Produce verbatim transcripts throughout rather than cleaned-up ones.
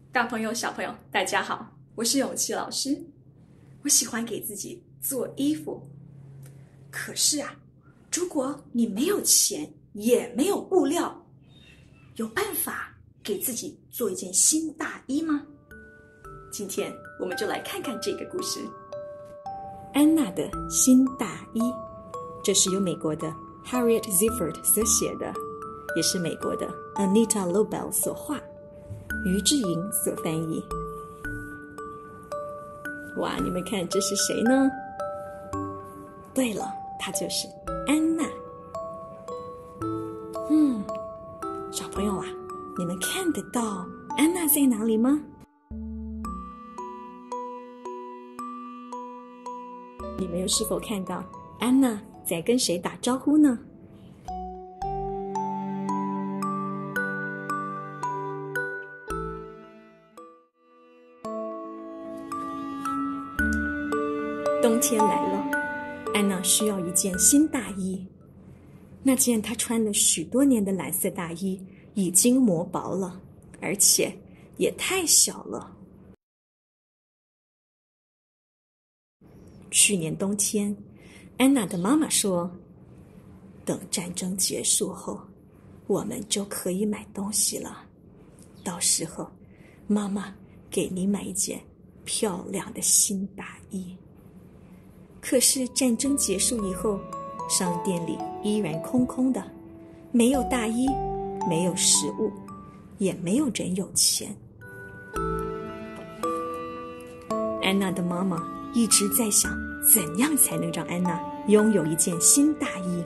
大朋友、小朋友，大家好，我是勇气老师。我喜欢给自己做衣服，可是啊，如果你没有钱，也没有布料，有办法给自己做一件新大衣吗？今天我们就来看看这个故事。安娜的新大衣，这是由美国的 Harriet Ziefert 所写的，也是美国的 Anita Lobel 所画，于志莹所翻译。哇，你们看这是谁呢？对了，她就是安娜。嗯，小朋友啊，你们看得到安娜在哪里吗？你们又是否看到安娜在跟谁打招呼呢？冬天来了，安娜需要一件新大衣。那件她穿了许多年的蓝色大衣已经磨薄了，而且也太小了。去年冬天，安娜的妈妈说，等战争结束后，我们就可以买东西了。到时候，妈妈给你买一件漂亮的新大衣。可是战争结束以后，商店里依然空空的，没有大衣，没有食物，也没有人有钱。安娜的妈妈一直在想，怎样才能让安娜拥有一件新大衣。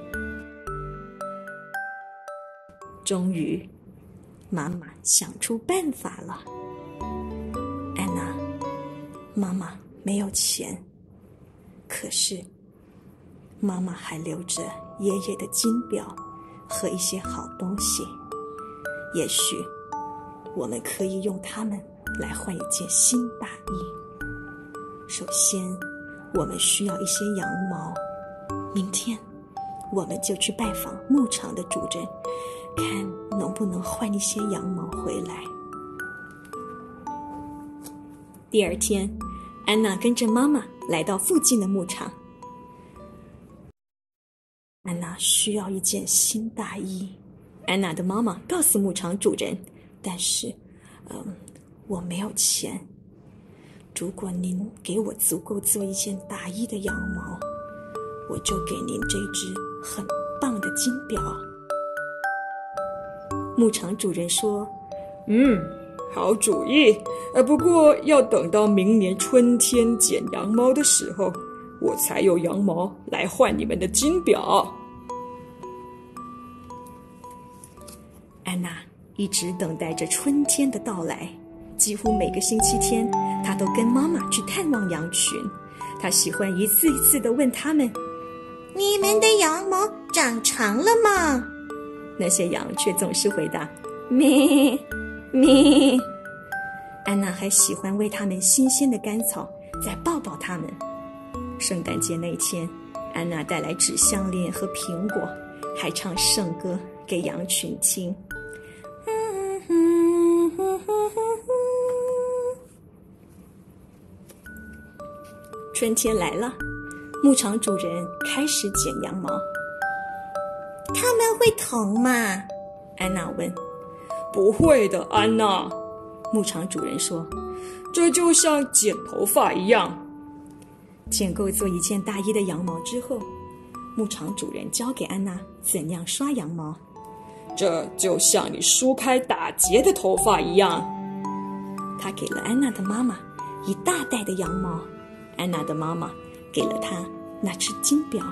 终于，妈妈想出办法了。安娜，妈妈没有钱，可是妈妈还留着爷爷的金表和一些好东西，也许我们可以用它们来换一件新大衣。首先，我们需要一些羊毛，明天我们就去拜访牧场的主人，看能不能换一些羊毛回来。第二天，安娜跟着妈妈来到附近的牧场。安娜需要一件新大衣。安娜的妈妈告诉牧场主人，但是，嗯，我没有钱。如果您给我足够做一件大衣的羊毛，我就给您这只很棒的金表。牧场主人说， 嗯，好主意，呃，不过要等到明年春天剪羊毛的时候，我才有羊毛来换你们的金表。 安娜一直等待着春天的到来，几乎每个星期天，她都跟妈妈去探望羊群。她喜欢一次一次地问他们， 你们的羊毛长长了吗？ 那些羊却总是回答咩咩。安娜还喜欢喂它们新鲜的干草，再抱抱它们。圣诞节那天，安娜带来纸项链和苹果，还唱圣歌给羊群听。春天来了，牧场主人开始剪羊毛。 他们会疼吗？ 安娜问。 不会的，安娜。 牧场主人说， 这就像剪头发一样。 剪够做一件大衣的羊毛之后，牧场主人教给安娜怎样刷羊毛。 这就像你梳开打结的头发一样。 他给了安娜的妈妈一大袋的羊毛，安娜的妈妈给了她那只金表。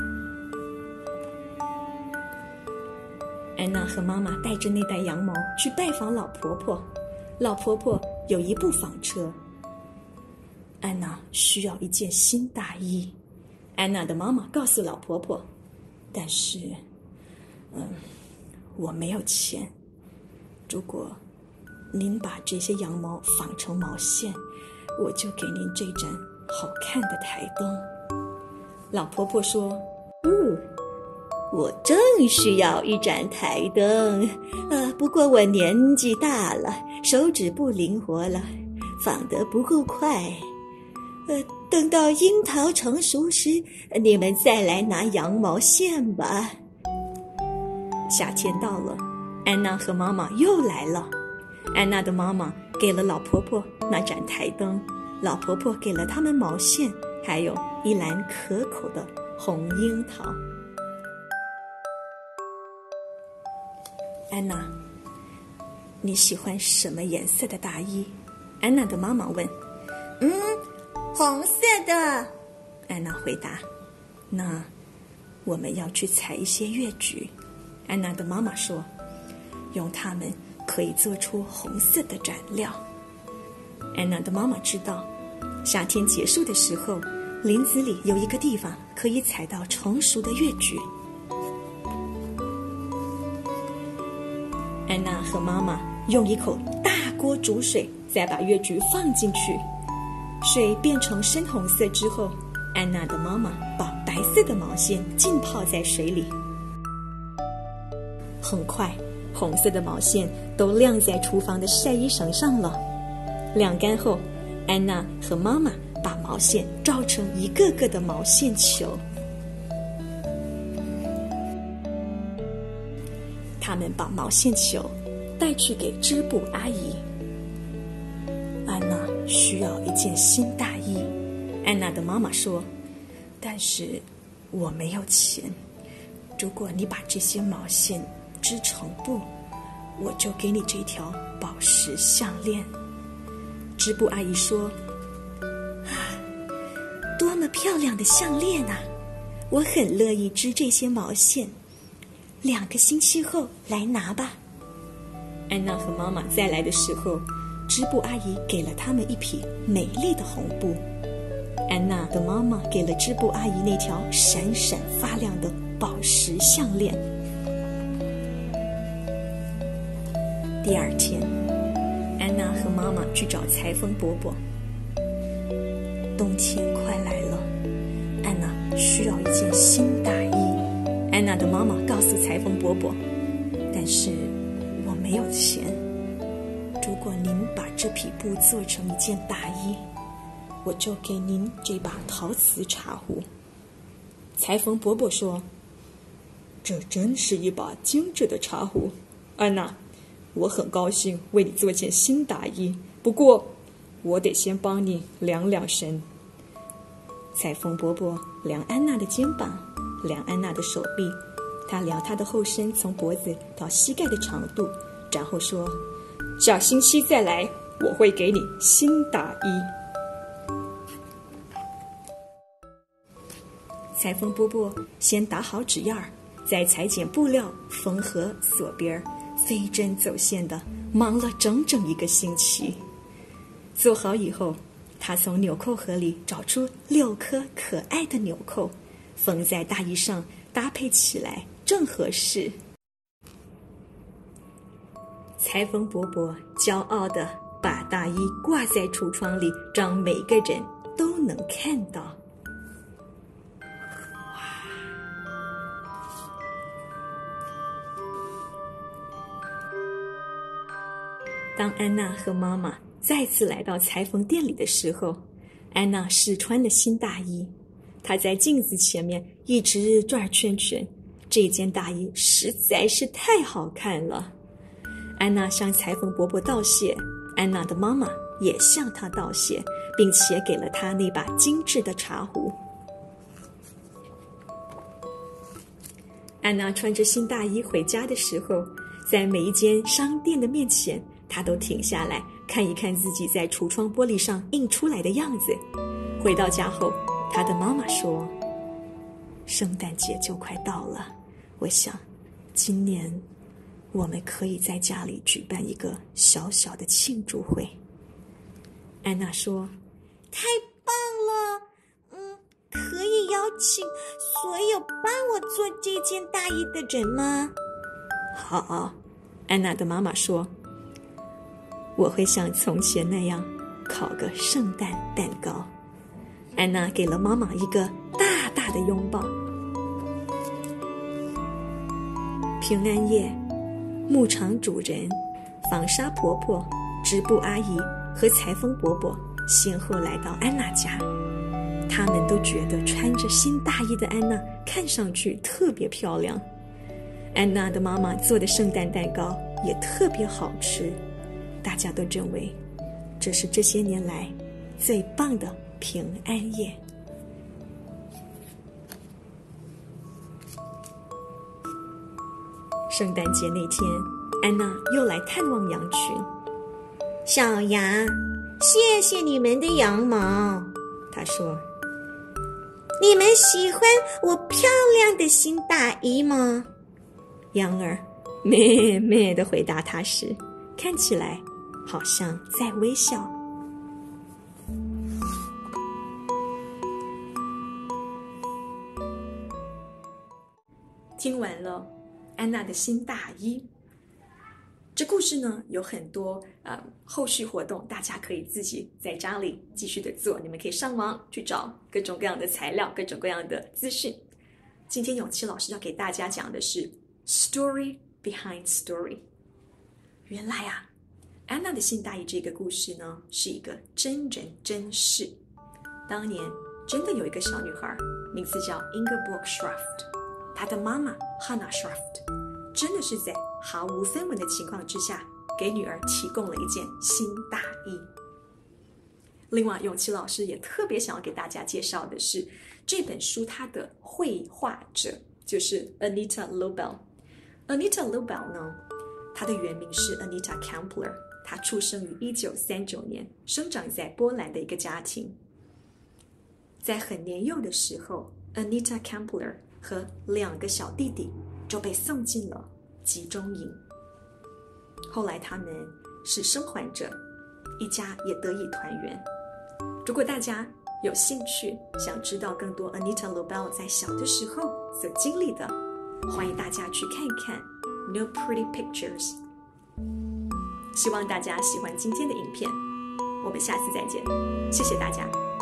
安娜和妈妈带着那袋羊毛去拜访老婆婆，老婆婆有一部纺车。安娜需要一件新大衣。安娜的妈妈告诉老婆婆，但是，嗯，我没有钱。如果您把这些羊毛纺成毛线，我就给您这盏好看的台灯。老婆婆说，哦， 我正需要一盏台灯，呃，不过我年纪大了，手指不灵活了，放得不够快。呃，等到樱桃成熟时，你们再来拿羊毛线吧。夏天到了，安娜和妈妈又来了。安娜的妈妈给了老婆婆那盏台灯，老婆婆给了他们毛线，还有一篮可口的红樱桃。安娜，你喜欢什么颜色的大衣？安娜的妈妈问。 嗯，红色的。 安娜回答。那我们要去采一些月菊。安娜的妈妈说，用它们可以做出红色的染料。安娜的妈妈知道，夏天结束的时候，林子里有一个地方可以采到成熟的月菊。安娜和妈妈用一口大锅煮水，再把月菊放进去。水变成深红色之后，安娜的妈妈把白色的毛线浸泡在水里。很快，红色的毛线都晾在厨房的晒衣绳上了。晾干后，安娜和妈妈把毛线罩成一个个的毛线球。他们把毛线球带去给织布阿姨。安娜需要一件新大衣，安娜的妈妈说，但是我没有钱。如果你把这些毛线织成布，我就给你这条宝石项链。织布阿姨说，啊，多么漂亮的项链啊！我很乐意织这些毛线。两个星期后来拿吧。安娜和妈妈再来的时候，织布阿姨给了他们一匹美丽的红布。安娜的妈妈给了织布阿姨那条闪闪发亮的宝石项链。第二天，安娜和妈妈去找裁缝伯伯。冬天快来了，安娜需要一件新大衣。安娜的妈妈告诉裁缝伯伯，但是我没有钱。如果您把这匹布做成一件大衣，我就给您这把陶瓷茶壶。裁缝伯伯说， 这真是一把精致的茶壶，安娜，我很高兴为你做件新大衣，不过我得先帮你量量身。 裁缝伯伯量安娜的肩膀，量安娜的手臂，他量她的后身从脖子到膝盖的长度，然后说， 下星期再来，我会给你新大衣。 裁缝伯伯先打好纸样，再裁剪布料、缝合锁边，飞针走线的忙了整整一个星期。做好以后，他从纽扣盒里找出六颗可爱的纽扣，缝在大衣上，搭配起来正合适。裁缝伯伯骄傲地把大衣挂在橱窗里，让每个人都能看到。当安娜和妈妈再次来到裁缝店里的时候，安娜试穿了新大衣。她在镜子前面一直转圈圈，这件大衣实在是太好看了。安娜向裁缝伯伯道谢，安娜的妈妈也向她道谢，并且给了她那把精致的茶壶。安娜穿着新大衣回家的时候，在每一间商店的面前，她都停下来看一看自己在橱窗玻璃上印出来的样子。回到家后，她的妈妈说，圣诞节就快到了，我想今年我们可以在家里举办一个小小的庆祝会。安娜说， 太棒了，嗯，可以邀请所有帮我做这件大衣的人吗？ 好，安娜的妈妈说，我会像从前那样烤个圣诞蛋糕。安娜给了妈妈一个大大的拥抱。 平安夜，牧场主人、纺纱婆婆、织布阿姨和裁缝伯伯先后来到安娜家。他们都觉得穿着新大衣的安娜看上去特别漂亮。安娜的妈妈做的圣诞蛋糕也特别好吃，大家都认为这是这些年来最棒的平安夜。圣诞节那天，安娜又来探望羊群。 小羊，谢谢你们的羊毛， 她说。 你们喜欢我漂亮的新大衣吗？ 羊儿咩咩地回答她时，看起来好像在微笑。听完了安娜的新大衣，这故事呢有很多呃后续活动，大家可以自己在家里继续的做。你们可以上网去找各种各样的材料，各种各样的资讯。今天永琪老师要给大家讲的是 Story Behind Story。原来啊，安娜的新大衣这个故事呢是一个真人真事。当年真的有一个小女孩，名字叫 Ingeborg Schraft， 她的妈妈 Hannah Schraft真的是在毫无分文的情况之下，给女儿提供了一件新大衣。另外，永琪老师也特别想要给大家介绍的是这本书它的绘画者，就是 Anita Lobel。Anita Lobel 呢，她的原名是 Anita Kempler， 她出生于一九三九年，生长在波兰的一个家庭。在很年幼的时候， Anita Kempler 和两个小弟弟就被送进了集中营。后来他们是生还者，一家也得以团圆。如果大家有兴趣想知道更多 Anita Lobel 在小的时候所经历的，欢迎大家去看一看 No Pretty Pictures。 希望大家喜欢今天的影片，我们下次再见，谢谢大家。